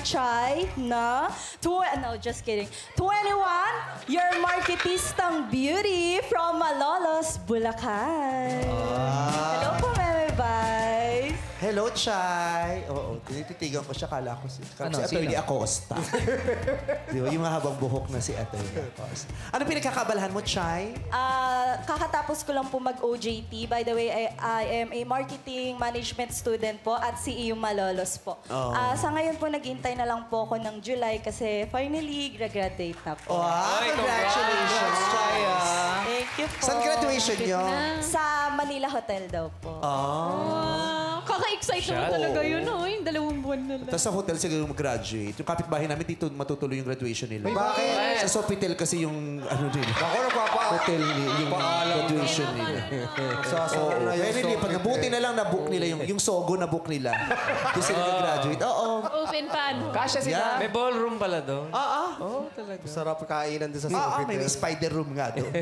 Chai na... No, just kidding. 21, your marketistang beauty from Malolos, Bulacan. Hello po, Meme Vice. Hello, Chay. Oo, tinititigan ko siya. Kala ko si Atty. Acosta. Di ba? Yung mahabang buhok na si Atty. Acosta. Ano pinagkakabalahan mo, Chay? Kakatapos ko lang po mag-OJT. By the way, I am a marketing management student po at CEU Malolos po. Sa ngayon po, naghintay na lang po ako ng July kasi finally, graduate na po. Wow, congratulations, Chay. Thank you po. Saan graduation nyo? Sa Manila Hotel daw po. Kaka-excite naman talaga yun, oh. Yung 2 buwan na lang. Tapos sa hotel siguro mag-graduate. Yung kapitbahay namin, dito matutuloy yung graduation nila. Bakit? Sa Sofitel kasi yung ano din. Ako Hotel yung graduation nila. Oo. Kaya hindi, pag nabuti na lang, na-book nila yung Sogo na-book nila. Doon sila nag-graduate. Oo. Open pan. Kasya sila. Yeah. May ballroom pala doon. Oo, talaga. Sarap kainan doon sa Oo, Sofitel. may spider room nga doon.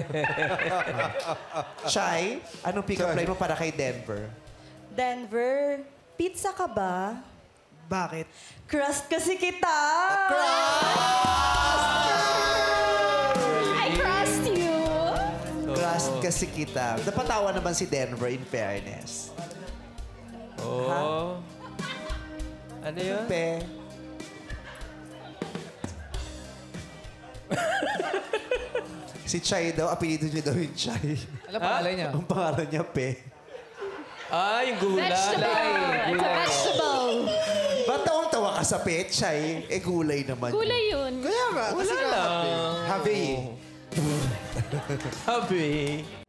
Shai, anong pick-up line mo para kay Denver? Denver, pizza ka ba? Bakit? Crust kasi kita! I trust you. Crust kasi kita. Napatawa naman si Denver in fairness. Oo. Ano yun? Pe. Si Chai daw, apelido niya daw yung Chai. Alam pangalan niya? Ang pangalan niya, Pe. Yung gulay. Vegetable. It's a vegetable. Ba't tawang-tawa ka sa Pe, Chai? Gulay naman. Gulay yun. Kaya nga. Kasi nga, lang. Happy. Happy.